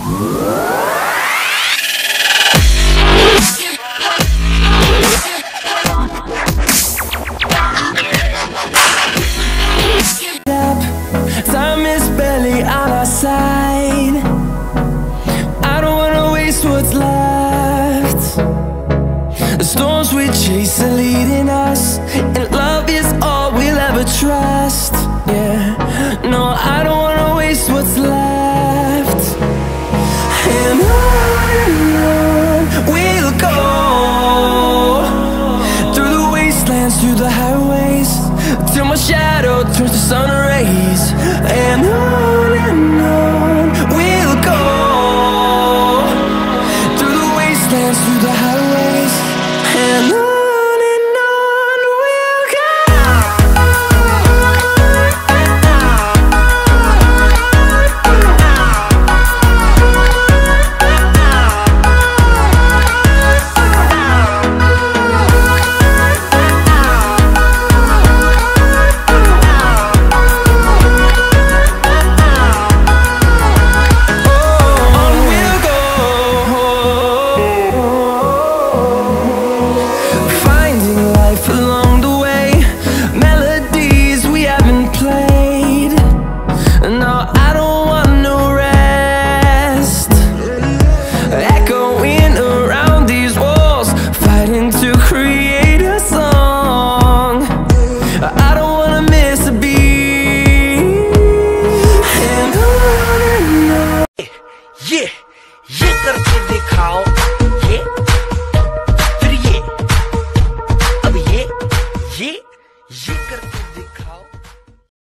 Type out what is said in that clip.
Time is barely on our side. I don't wanna waste what's left. The storms we chase are leading us, and love is all we'll ever trust. Yeah, no, I don't wanna waste what's